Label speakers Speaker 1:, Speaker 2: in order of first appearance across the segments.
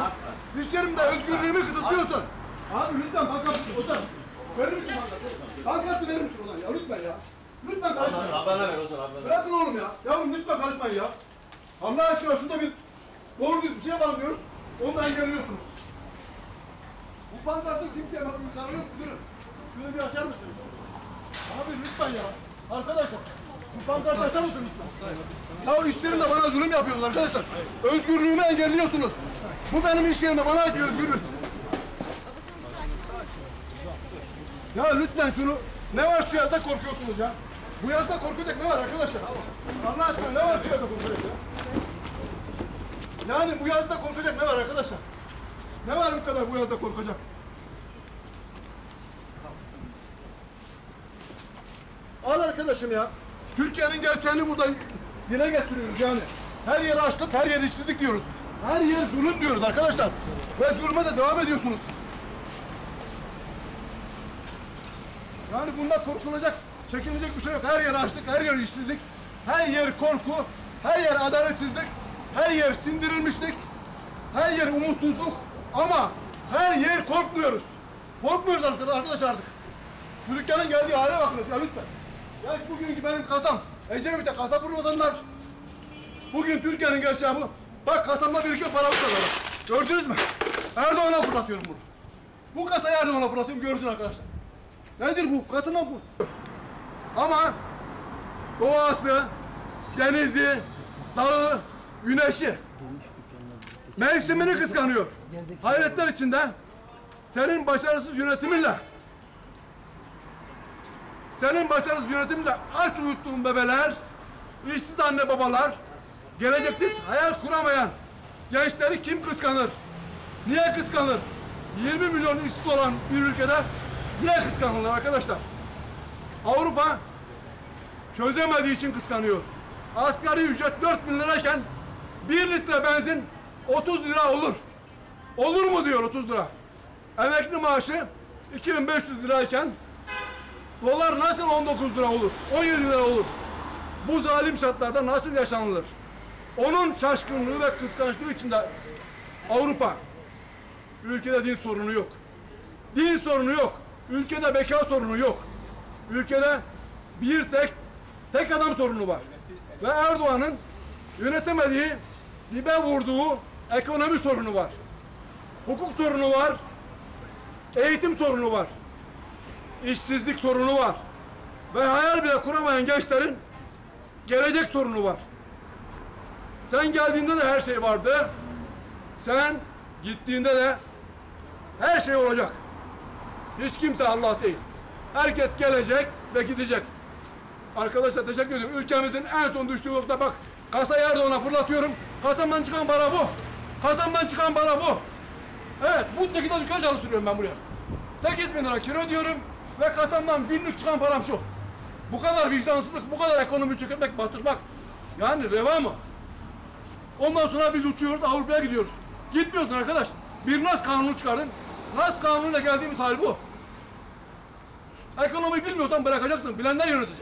Speaker 1: İş yerimde özgürlüğümü kısıtlıyorsun. Abi lütfen pankartı otur. Verir misin pankartı? Pankartı verir misin ulan ya? Lütfen ya. Lütfen karışmayın.
Speaker 2: Ablana ver Ozan ablana.
Speaker 1: Bırakın oğlum ya. Yavrum lütfen karışmayın ya. Allah aşkına şurada bir doğru düz bir şey yapalım diyoruz. Onu da engelliyorsunuz. Bu pankartı kimseye zararı yok. Şunu bir açar mısınız? Abi lütfen ya. Arkadaşlar. Bu pankartı açar mısın lütfen? Ya iş yerinde bana zulüm yapıyorsunuz arkadaşlar. Özgürlüğümü engelliyorsunuz. Bu benim iş yerimde bana ait bir özgürlük. Ya lütfen şunu... Ne var şu yazda korkuyorsunuz ya? Bu yazda korkacak ne var arkadaşlar? Allah aşkına ne var şu yazda korkacak ya? Yani bu yazda korkacak ne var arkadaşlar? Ne var bu kadar bu yazda korkacak? Al arkadaşım ya. Türkiye'nin gerçeğini burada dile getiriyoruz yani. Her yer açlık, her yer işsizlik diyoruz. Her yer zulüm diyoruz arkadaşlar. Ve zulme de devam ediyorsunuz siz. Yani bunda korkulacak, çekinecek bir şey yok. Her yer açlık, her yer işsizlik, her yer korku, her yer adaletsizlik, her yer sindirilmişlik, her yer umutsuzluk. Ama her yer korkmuyoruz. Korkmuyoruz arkadaşlar artık. Şu dükkanın geldiği hale bakınız ya lütfen. Ya bugünkü benim kasam, Ecevit'e kasa fırlatanlar. Bugün Türkiye'nin gerçeği bu. Bak kasamda birikiyor paramı kazanıyor. Gördünüz mü? Erdoğan'a fırlatıyorum bunu. Bu kasayı Erdoğan'a fırlatıyorum, görsün arkadaşlar. Nedir bu? Katına bu. Ama doğası, denizi, dağı, güneşi mevsimini kıskanıyor. Hayretler içinde senin başarısız yönetiminle aç uyuttuğun bebeler, işsiz anne babalar, geleceksiz hayal kuramayan gençleri kim kıskanır? Niye kıskanır? 20 milyon işsiz olan bir ülkede niye kıskanırlar arkadaşlar? Avrupa çözemediği için kıskanıyor. Asgari ücret 4.000 lirayken 1 litre benzin 30 lira olur. Olur mu diyor 30 lira. Emekli maaşı 2.500 lirayken dolar nasıl 19 lira olur? 17 lira olur. Bu zalim şartlarda nasıl yaşanılır? Onun şaşkınlığı ve kıskançlığı içinde Avrupa. Ülkede din sorunu yok. Din sorunu yok. Ülkede beka sorunu yok. Ülkede bir tek adam sorunu var. Ve Erdoğan'ın yönetemediği, dibe vurduğu ekonomi sorunu var. Hukuk sorunu var. Eğitim sorunu var. İşsizlik sorunu var. Ve hayal bile kuramayan gençlerin gelecek sorunu var. Sen geldiğinde de her şey vardı. Sen gittiğinde de her şey olacak. Hiç kimse Allah değil. Herkes gelecek ve gidecek. Arkadaşlar teşekkür ediyorum. Ülkemizin en son düştüğü nokta bak. Kasayı Erdoğan'a fırlatıyorum. Kasamdan çıkan para bu. Kasamdan çıkan para bu. Evet, bu şekilde dükkan çalıştırıyorum ben buraya. 8.000 lira kira diyorum ve kasamdan günlük çıkan param şu. Bu kadar vicdansızlık, bu kadar ekonomi çökertmek, batırmak. Yani reva mı? Ondan sonra biz uçuyoruz, Avrupa'ya gidiyoruz. Gitmiyorsun arkadaş. Bir NAS kanunu çıkardın. NAS kanunuyla geldiğimiz hal bu. Ekonomiyi bilmiyorsan bırakacaksın. Bilenler yönetecek.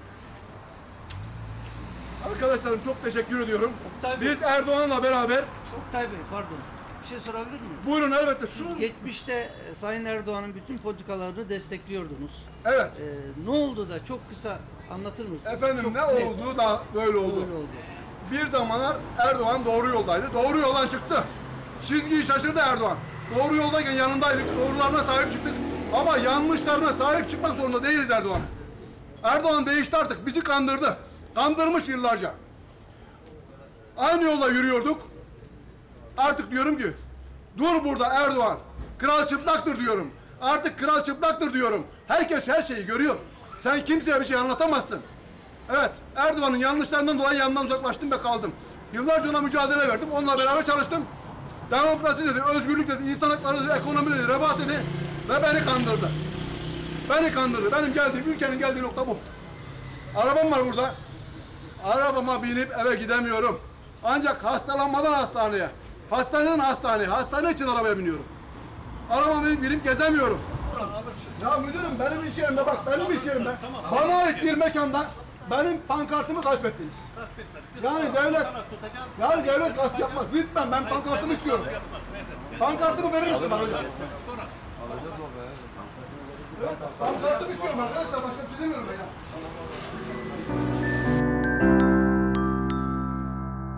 Speaker 1: Arkadaşlarım çok teşekkür ediyorum. Biz Erdoğan'la beraber...
Speaker 3: Oktay Bey pardon. Bir şey sorabilir miyim?
Speaker 1: Buyurun elbette.
Speaker 3: Geçmişte Sayın Erdoğan'ın bütün politikalarını destekliyordunuz.
Speaker 1: Evet.
Speaker 3: Ne oldu da çok kısa anlatır mısınız?
Speaker 1: Efendim
Speaker 3: çok
Speaker 1: ne oldu da böyle oldu?
Speaker 3: Böyle oldu.
Speaker 1: Bir zamanlar Erdoğan doğru yoldaydı. Doğru yoldan çıktı. Çizgiyi şaşırdı Erdoğan. Doğru yoldayken yanındaydık. Doğrularına sahip çıktık. Ama yanlışlarına sahip çıkmak zorunda değiliz Erdoğan'a. Erdoğan değişti artık. Bizi kandırdı. Kandırmış yıllarca. Aynı yolla yürüyorduk. Artık diyorum ki dur burada Erdoğan. Kral çıplaktır diyorum. Artık kral çıplaktır diyorum. Herkes her şeyi görüyor. Sen kimseye bir şey anlatamazsın. Evet, Erdoğan'ın yanlışlarından dolayı yanından uzaklaştım ve kaldım. Yıllarca ona mücadele verdim. Onunla beraber çalıştım. Demokrasi dedi, özgürlük dedi, insan hakları dedi, ekonomi dedi, refah dedi ve beni kandırdı. Beni kandırdı. Benim geldiğim, ülkenin geldiği nokta bu. Arabam var burada. Arabama binip eve gidemiyorum. Ancak hastalanmadan hastaneye, hastaneden hastaneye, hastane için arabaya biniyorum. Arabama binip gezemiyorum. Ya müdürüm benim iş yerimde bak, benim iş yerimde. Bana ait bir mekanda benim pankartımı gasp ettiniz. Yani devlet, yani devlet gasp yapmaz. Lütfen ben pankartımı istiyorum. Pankartımı verir misin bana hocam? Evet, pankartımı istiyorum arkadaşlar. Başka bir şey demiyorum ben ya.